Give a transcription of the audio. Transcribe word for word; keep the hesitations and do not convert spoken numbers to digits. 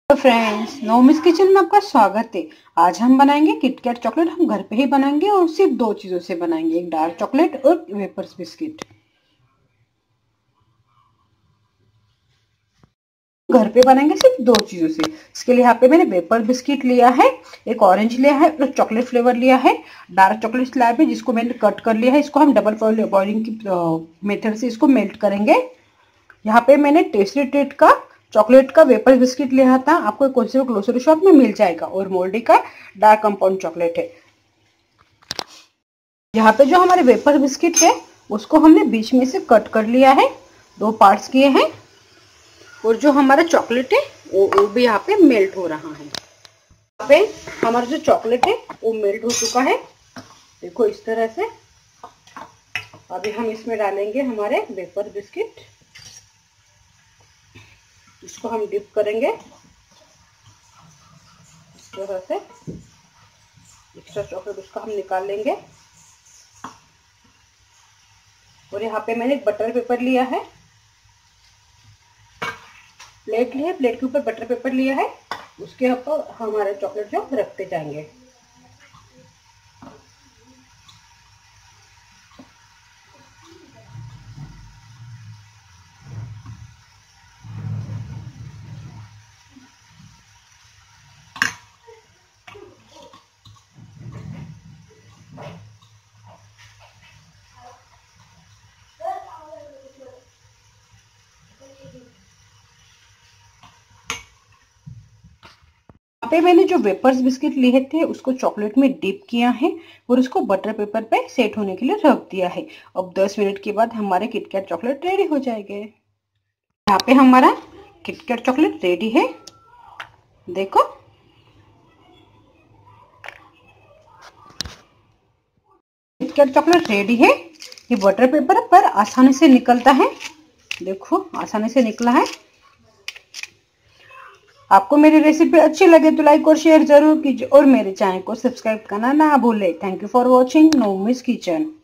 तो friends, नोमिस kitchen में आपका स्वागत है। आज हम बनाएंगे किटकैट चॉकलेट। हम घर पे ही बनाएंगे और सिर्फ दो चीजों से बनाएंगे, एक डार्क चॉकलेट और वेपर्स बिस्किट। घर पे बनाएंगे सिर्फ दो चीजों से। इसके लिए यहाँ पे मैंने वेपर बिस्किट लिया है, एक ऑरेंज लिया है और चॉकलेट फ्लेवर लिया है। डार्क चॉकलेट लाया है जिसको मैंने कट कर लिया है। इसको हम डबल बॉइलिंग की मेथड से इसको मेल्ट करेंगे। यहाँ पे मैंने टेस्टी ट्रीट का चॉकलेट का वेपर बिस्किट लिया था, आपको कोई से ग्रोसरी शॉप में मिल जाएगा, और मोल्डी का डार्क कंपाउंड चॉकलेट है। यहाँ पे जो हमारे वेपर बिस्किट है उसको हमने बीच में से कट कर लिया है, दो पार्ट्स किए हैं। और जो हमारा चॉकलेट है वो, वो भी यहाँ पे मेल्ट हो रहा है। यहाँ पे हमारा जो चॉकलेट है वो मेल्ट हो चुका है, देखो इस तरह से। अभी हम इसमें डालेंगे हमारे वेपर बिस्किट, इसको हम डिप करेंगे इस तरह से। एक्स्ट्रा चॉकलेट उसका हम निकाल लेंगे। और यहाँ पे मैंने एक बटर पेपर लिया है, प्लेट ली है, प्लेट के ऊपर बटर पेपर लिया है, उसके ऊपर हमारे चॉकलेट जो रखते जाएंगे। यहाँ पे मैंने जो वेपर्स बिस्किट लिए थे उसको चॉकलेट में डिप किया है और उसको बटर पेपर पे सेट होने के लिए रख दिया है। अब दस मिनट के बाद हमारे किटकैट चॉकलेट रेडी हो जाएंगे। यहाँ पे हमारा किटकैट चॉकलेट रेडी है, देखो। किटकैट चॉकलेट रेडी है। ये बटर पेपर पर आसानी से निकलता है, देखो आसानी से निकला है। आपको मेरी रेसिपी अच्छी लगे तो लाइक और शेयर जरूर कीजिए और मेरे चैनल को सब्सक्राइब करना ना भूले। Thank you for watching Nomi's kitchen.